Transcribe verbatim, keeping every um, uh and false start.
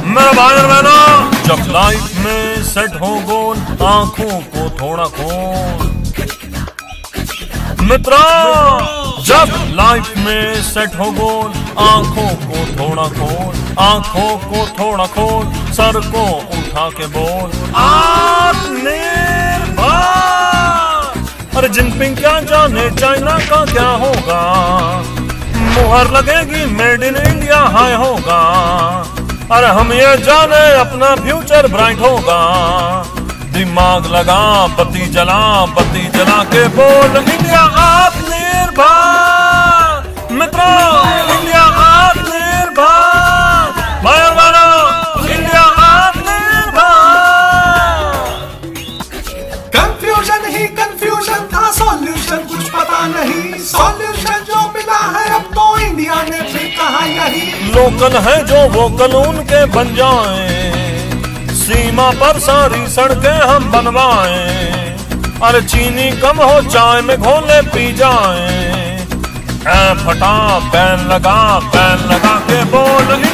मेरा भाई और बहनों, जब लाइफ में सेट हो गोल, आंखों को थोड़ा खोल। मित्रों, जब लाइफ में सेट हो गोल, आंखों को थोड़ा खोल, आंखों को थोड़ा खोल, सर को उठा के बोल आत्मनिर्भर। अरे जिनपिंग क्या जाने चाइना का क्या होगा, मुहर लगेगी मेड इन इंडिया हाय होगा। अरे हम ये जाने अपना फ्यूचर ब्राइट होगा। दिमाग लगा बत्ती जला, बत्ती जला के बोल इंडिया आत्मनिर्भर। मित्रों, इंडिया आत्मनिर्भर। भाई और बहनों, इंडिया आत्मनिर्भर। कंफ्यूजन ही कंफ्यूजन था, सॉल्यूशन कुछ पता नहीं। सॉल्यूशन जो मिला है अब तो इंडिया ने भी कहा यही। लोकल है जो वोकल उनके बन जाएं, सीमा पर सारी सड़कें हम बनवाएं। अरे चीनी कम हो चाय में घोले पी जाएं। ऐ फटा बैन लगा, बैन लगा के बोल